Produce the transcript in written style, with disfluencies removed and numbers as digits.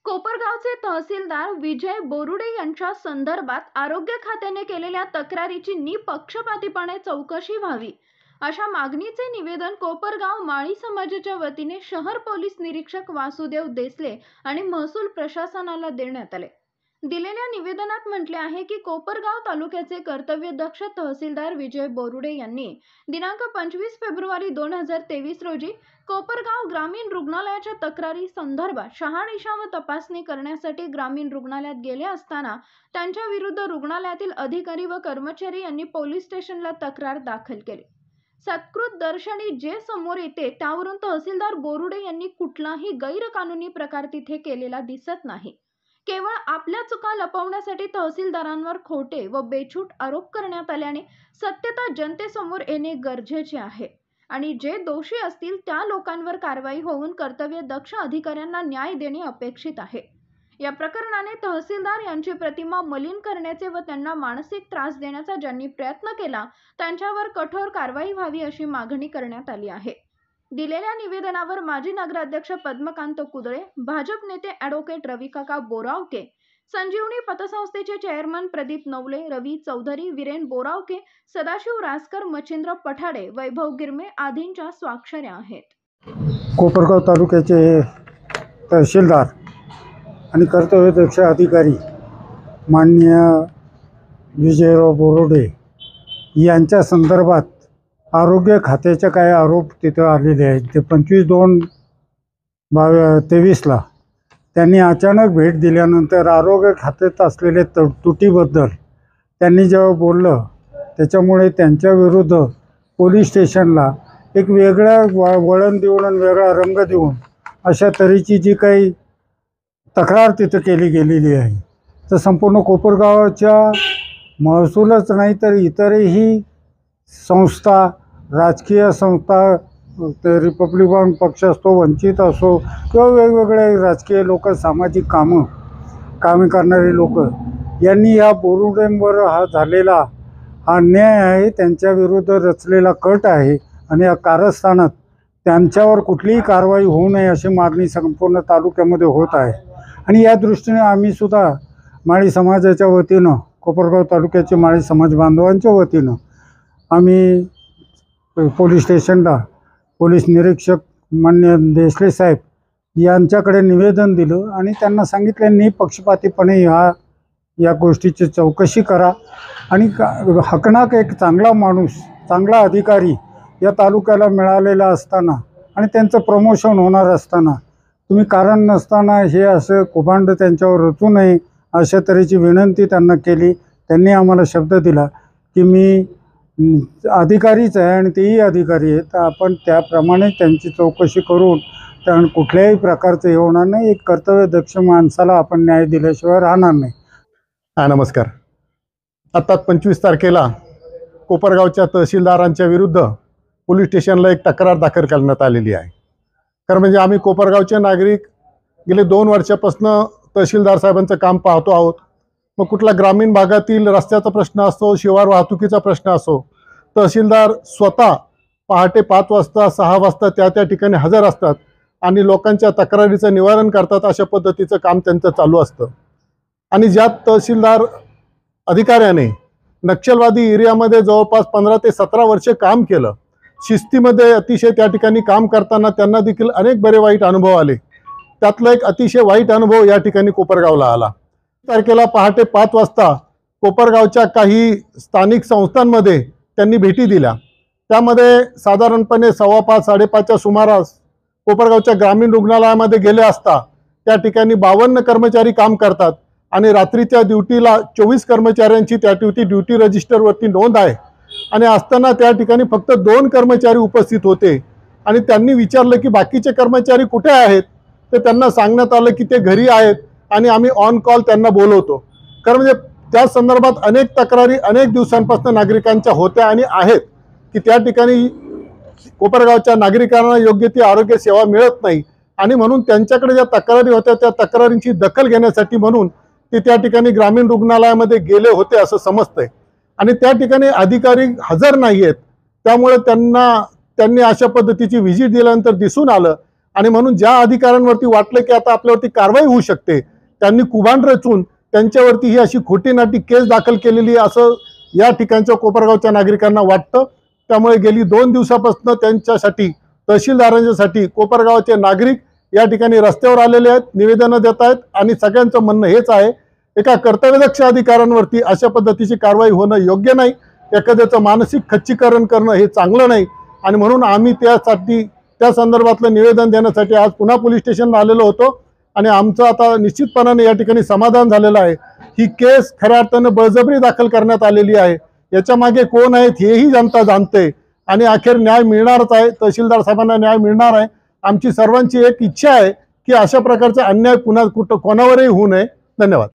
कोपरगावचे तहसीलदार विजय बोरुडे यांच्या संदर्भात आरोग्य खात्याने केलेल्या तक्रारीची निपक्षपातीपणे चौकशी व्हावी अशा मागणीचे निवेदन कोपरगाव माळी समाजाच्या वतीने शहर पोलीस निरीक्षक वासुदेव देसले आणि महसूल प्रशासनाला देण्यात आले। दिलेल्या निवेदनात म्हटले आहे की कोपरगाव तालुक्याचे कर्तव्यदक्ष तहसीलदार विजय बोरुडे यांनी दिनांक 25 फेब्रुवारी 2023 रोजी कोपरगाव ग्रामीण रुग्णालयाच्या तक्रारी संदर्भात शहानिशा व तपासणी करण्यासाठी ग्रामीण रुग्णालयात गेले असताना त्यांच्या विरुद्ध रुग्णालयातील अधिकारी व कर्मचारी यांनी पोलीस स्टेशनला तक्रार दाखल केली। सत्कृत दर्शनी जे समोर येते त्यावरून तहसीलदार बोरुडे यांनी कुठलाही गैरकानूनी प्रकार तिथे केलेला दिसत नाही। केवळ आपल्या चुका लपवण्यासाठी तहसीलदारांवर खोटे व बेछूट आरोप करण्यात आल्याने सत्यता जनतेसमोर येणे गरजेचे आहे आणि जे दोषी असतील त्या लोकांवर कारवाई होऊन कर्तव्यदक्ष अधिकाऱ्यांना न्याय देणे अपेक्षित आहे। या प्रकरणाने तहसीलदार यांची प्रतिमा मलिन करण्याचे व त्यांना मानसिक त्रास देण्याचा ज्यांनी प्रयत्न केला त्यांच्यावर कठोर कारवाई व्हावी अशी मागणी करण्यात आली आहे। दिलेल्या निवेदनावर माजी नगराध्यक्ष पद्मकांत कुदळे, भाजप नेते ॲडव्होकेट रविकाका बोरावके, संजीवनी पतसंस्थेचे चेअरमन प्रदीप नवले, रवी चौधरी, वीरेन बोरावके, सदाशिव रासकर, मच्छिंद्र पठाडे, वैभव गिरमे आदींच्या स्वाक्षऱ्या आहेत। कोपरगाव तालुक्याचे तहसीलदार आणि कर्तव्यदक्ष अधिकारी माननीय विजयराव बोरुडे यांच्या संदर्भात आरोग्य खात्याचे काही आरोप तिथं आलेले आहेत। ते 25/2/23ला त्यांनी अचानक भेट दिल्यानंतर आरोग्य खात्यात असलेल्या त्रुटीबद्दल त्यांनी जेव्हा बोललं त्याच्यामुळे त्यांच्याविरुद्ध पोलीस स्टेशनला एक वेगळं वळण देऊन आणि वेगळा रंग देऊन अशा तऱ्हेची जी काही तक्रार तिथं केली गेलेली आहे, तर संपूर्ण कोपरगावाच्या महसूलच नाही तर इतरही संस्था, राजकीय संस्था, ते रिपब्लिकन पक्ष असतो, वंचित असो किंवा वेगवेगळे राजकीय लोक, सामाजिक कामे करणारे लोक यांनी या बोरुडेंवर हा झालेला अन्याय आहे, त्यांच्याविरुद्ध रचलेला कट आहे आणि या कारस्थानात त्यांच्यावर कुठलीही कारवाई होऊ नये अशी मागणी संपूर्ण तालुक्यामध्ये होत आहे। आणि या दृष्टीने आम्ही सुद्धा माळी समाजाच्या वतीनं, कोपरगाव तालुक्याचे माळी समाज बांधवांच्या वतीनं आम्ही पोलीस स्टेशनला पोलीस निरीक्षक मान्य देसले साहेब यांच्याकडे निवेदन दिलं आणि त्यांना सांगितलं निपक्षपातीपणे या गोष्टीची चौकशी करा आणि हकनाक एक चांगला माणूस, चांगला अधिकारी या तालुक्याला मिळालेला असताना आणि त्यांचं प्रमोशन होणार असताना तुम्ही कारण नसताना हे असं कुभांड त्यांच्यावर रचू नये अशा तऱ्हेची विनंती त्यांना केली। त्यांनी आम्हाला शब्द दिला की मी अधिकारीच आहे आणि तेही अधिकारी आहेत, तर आपण त्याप्रमाणे त्यांची चौकशी करून कारण कुठल्याही प्रकारचं हे होणार नाही, एक कर्तव्यदक्ष माणसाला आपण न्याय दिल्याशिवाय राहणार नाही। नमस्कार। आता 25 तारखेला कोपरगावच्या तहसीलदारांच्या विरुद्ध पोलीस स्टेशनला एक तक्रार दाखल करण्यात आलेली आहे। कारण म्हणजे आम्ही कोपरगावचे नागरिक गेले 2 वर्षापासून तहसीलदार साहेबांचं काम पाहतो आहोत। मग कुठला ग्रामीण भागातील रस्त्याचा प्रश्न असो, शिवार वाहतुकीचा प्रश्न असो, तहसीलदार स्वतः पहाटे 5 वाजता 6 वाजता त्या ठिकाणी हजर असतात आणि लोकांच्या तक्रारीचं निवारण करतात। अशा पद्धतीचं काम त्यांचं चालू असतं। आणि ज्या तहसीलदार अधिकाऱ्याने नक्षलवादी एरियामध्ये जवळपास 15 ते 17 वर्ष काम केलं, शिस्तीमध्ये अतिशय त्या ठिकाणी काम करताना त्यांना देखील अनेक बरे वाईट अनुभव आले। त्यातला एक अतिशय वाईट अनुभव या ठिकाणी कोपरगावला आला। तारखेला पहाटे 5 वाजता कोपरगावच्या काही स्थानिक संस्थांमध्ये त्यांनी भेटी दिल्या। त्यामध्ये साधारणपणे 5:15-5:30च्या सुमारास कोपरगावच्या ग्रामीण रुग्णालयामध्ये गेले असता त्या ठिकाणी 52 कर्मचारी काम करतात आणि रात्रीच्या ड्युटीला 24 कर्मचाऱ्यांची त्या ड्युटी रजिस्टरवरती नोंद आहे आणि असताना त्या ठिकाणी फक्त 2 कर्मचारी उपस्थित होते आणि त्यांनी विचारलं की बाकीचे कर्मचारी कुठे आहेत, तर त्यांना सांगण्यात आलं की ते घरी आहेत आणि आम्ही ऑन कॉल त्यांना बोलवतो। कारण म्हणजे त्या संदर्भात अनेक तक्रारी अनेक दिवसांपासून नागरिकांच्या होत्या आणि आहेत की त्या ठिकाणी कोपरगावच्या नागरिकांना योग्य ती आरोग्य सेवा मिळत नाही आणि म्हणून त्यांच्याकडे ज्या तक्रारी होत्या त्या तक्रारींची दखल घेण्यासाठी म्हणून ते त्या ठिकाणी ग्रामीण रुग्णालयामध्ये गेले होते असं समजतंय आणि त्या ठिकाणी अधिकारी हजर नाही आहेत। त्यामुळे त्यांनी अशा पद्धतीची व्हिजिट दिल्यानंतर दिसून आलं आणि म्हणून ज्या अधिकाऱ्यांवरती वाटलं की आता आपल्यावरती कारवाई होऊ शकते त्यांनी कुभांड रचून त्यांच्यावरती ही अशी खोटी नाटी केस दाखल केलेली आहे असं या ठिकाणच्या कोपरगावच्या नागरिकांना वाटतं. त्यामुळे गेली 2 दिवसापासून त्यांच्यासाठी तहसीलदारांच्यासाठी कोपरगावचे नागरिक या ठिकाणी रस्त्यावर आलेले आहेत, निवेदनं देत आहेत आणि सगळ्यांचं म्हणणं हेच आहे एका कर्तव्यदक्ष अधिकाऱ्यांवरती अशा पद्धतीची कारवाई होणं योग्य नाही. एखाद्याचं मानसिक खच्चीकरण करणं हे चांगलं नाही आणि म्हणून आम्ही त्या संदर्भातलं निवेदन देण्यासाठी आज पुन्हा पोलीस स्टेशनला आलेलो होतो आणि आमचं आता निश्चितपणाने या ठिकाणी समाधान झालेलं आहे. ही केस खऱ्या अर्थानं बळजबरी दाखल करण्यात आलेली आहे. याच्या मागे कोण आहेत हेही जनता जाणते आणि अखेर न्याय मिळणारच आहे. तहसीलदार साहेबांना न्याय मिळणार आहे. आमची सर्वांची एक इच्छा आहे की अशा प्रकारचा अन्याय पुन्हा कोणावरही होऊ नये. धन्यवाद.